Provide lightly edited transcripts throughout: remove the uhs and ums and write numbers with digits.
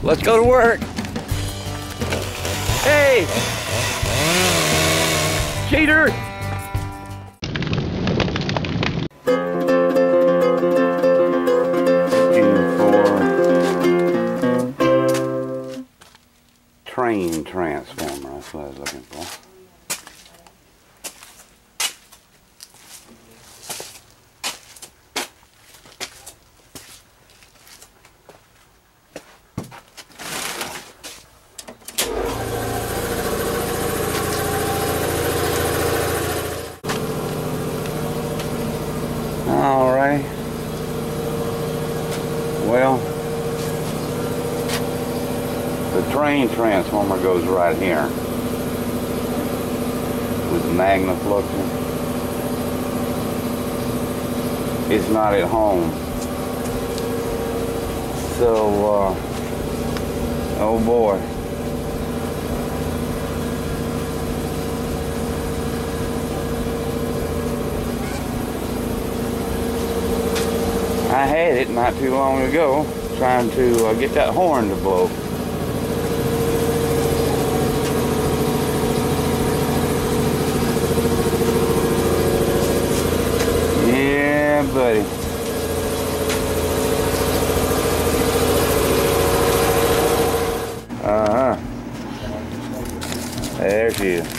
Let's go to work. Hey! Cheater! Train transformer, that's what I was looking for. Alright. Well, the train transformer goes right here with the Magnafluxer. It's not at home. So, oh boy. I had it not too long ago, trying to get that horn to blow. Yeah, buddy. Uh-huh. There she is.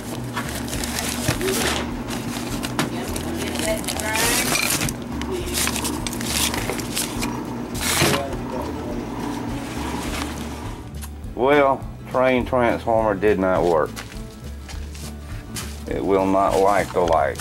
Well, train transformer did not work. It will not like the light.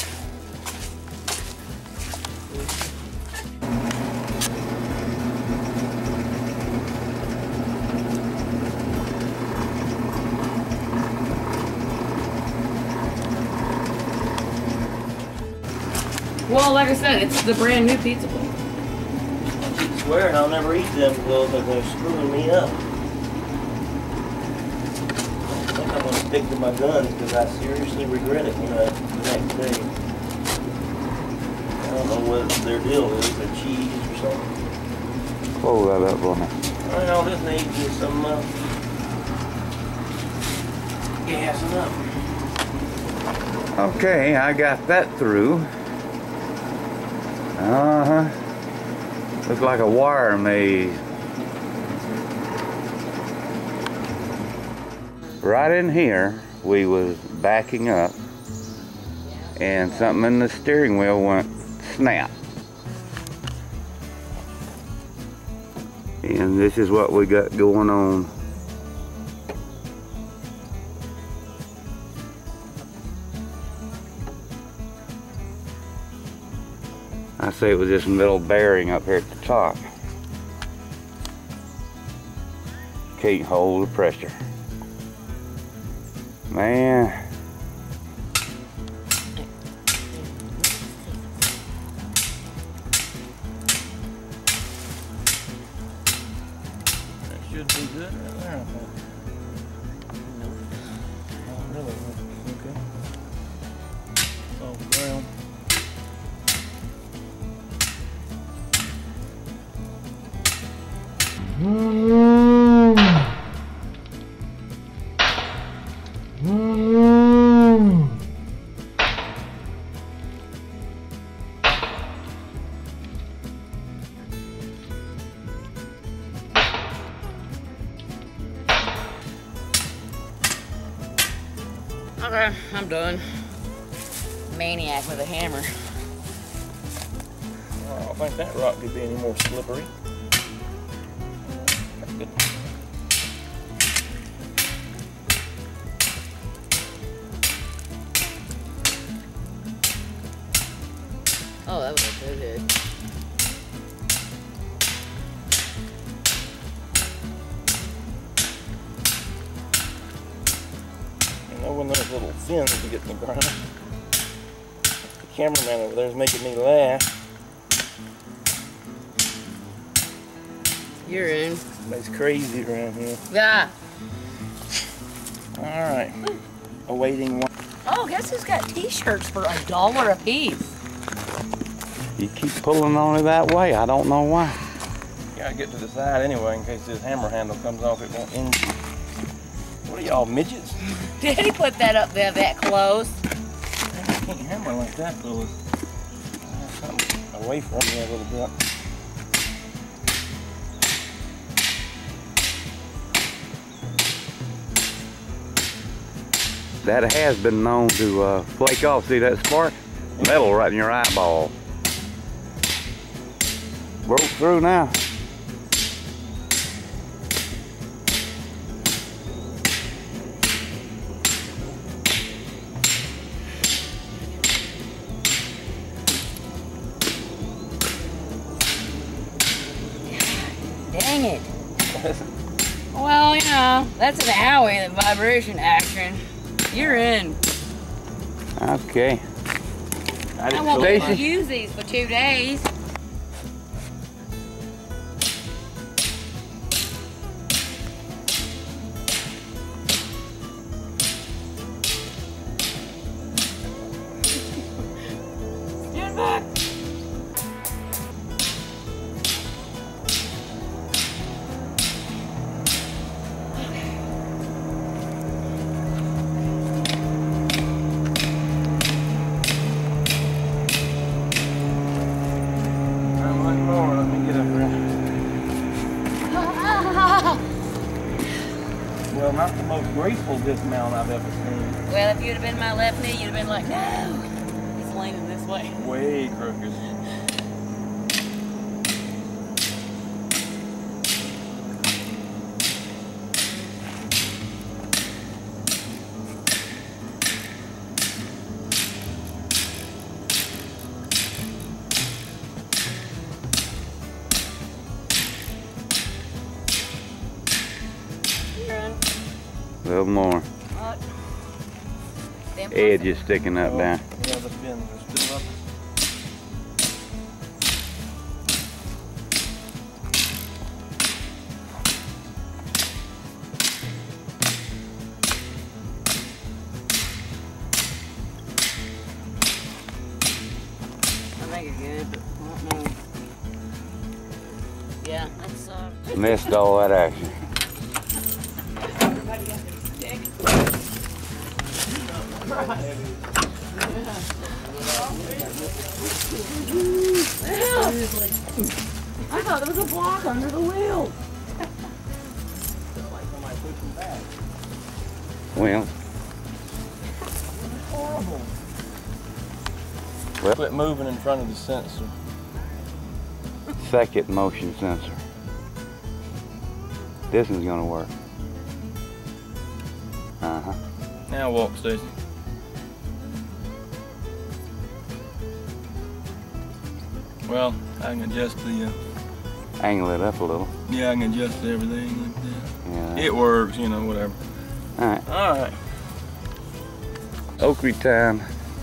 Well, like I said, it's the brand new pizza place. I keep swearing I'll never eat them because they're screwing me up. I think I'm going to stick to my guns because I seriously regret it the next day. I don't know what their deal is, their cheese or something. Pull that up on me. I know this needs just some gassing up. Okay, I got that through. Looks like a wire maze. Right in here, we was backing up, and something in the steering wheel went snap. And this is what we got going on. I say it was this middle bearing up here at the top. Can't hold the pressure. Man. That should be good right there, I think. No. Oh, really? Okay. Oh, ground. Okay, I'm done. Maniac with a hammer. I don't think that rock could be any more slippery. That's good. Oh, that was a good hit. You know when those little fins to get in the ground? The cameraman over there is making me laugh. You're in. It's crazy around here. Yeah. Alright. Awaiting one. Oh, guess who's got t-shirts for $1 a piece? You keep pulling on it that way. I don't know why. gotta get to the side anyway in case this hammer handle comes off. It won't injure. What are y'all, midgets? Daddy put that up there that close. I can't hammer like that, Phyllis. Something away from me a little bit. That has been known to flake off. See that spark? Metal right in your eyeball. Broke through now. Dang it. Well, you know, that's an owie, the vibration action. You're in. Okay. I won't be able to Stacy? use these for 2 days. Stand back. Well, not the most graceful dismount I've ever seen. Well, if you'd have been my left knee, you'd have been like, no. He's leaning this way. Way crooked. A little more. What? Edge is sticking up down. Yeah, the fins are still up. I think you're good, but I don't know. Yeah, that's Missed all that action. everybody got their stick. I thought there was a block under the wheel. Well, Horrible. Well. Quit moving in front of the sensor. second motion sensor. This one's gonna work. Uh-huh. Now walk, Stacy. Well, I can adjust the, Angle it up a little. yeah, I can adjust everything like that. Yeah. It works, you know, whatever. Alright. Alright. Oakley time.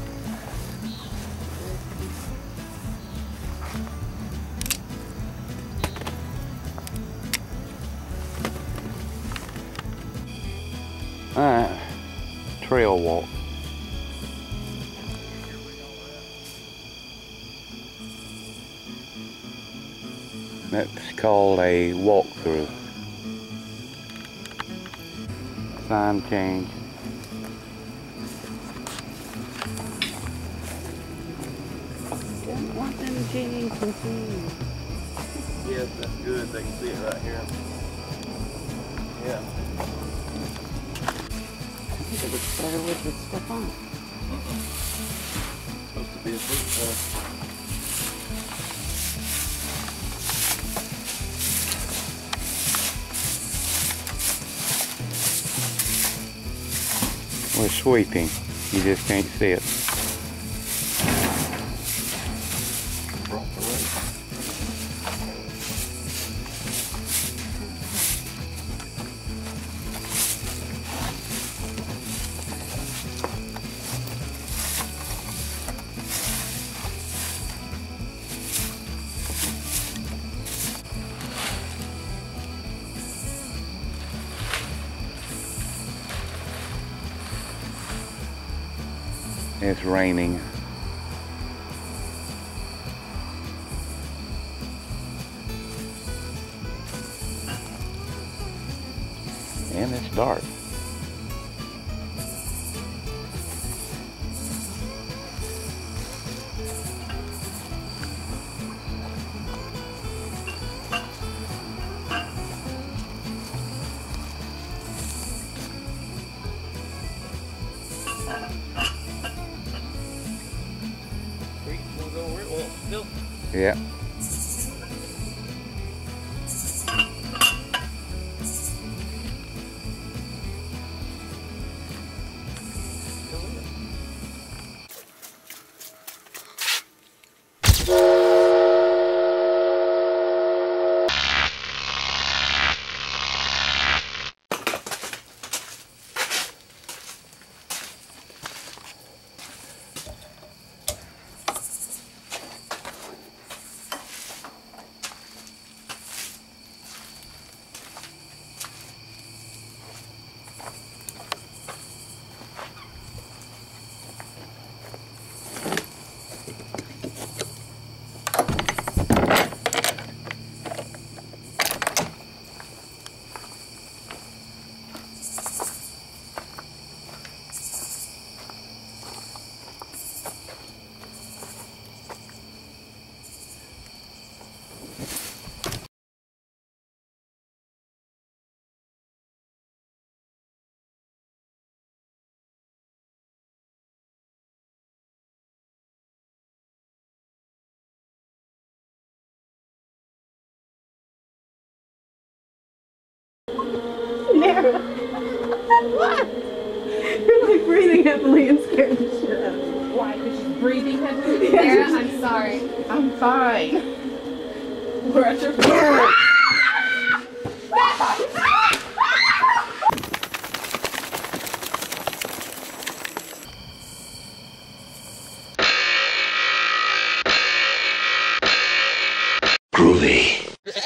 Alright. Trail walk. That's called a walkthrough. Sign change. Don't want them jeans to see. Yes, that's good. They can see it right here. Yeah. I think it looks better with the stuff on. Supposed to be a fruit punch. We're sweeping. You just can't see it. It's raining. And it's dark. Yeah. Nara. What? You're like breathing heavily and scared the shit out of me. Why? Because she's breathing heavily? Nara, I'm sorry. I'm fine. We're at your floor. Groovy.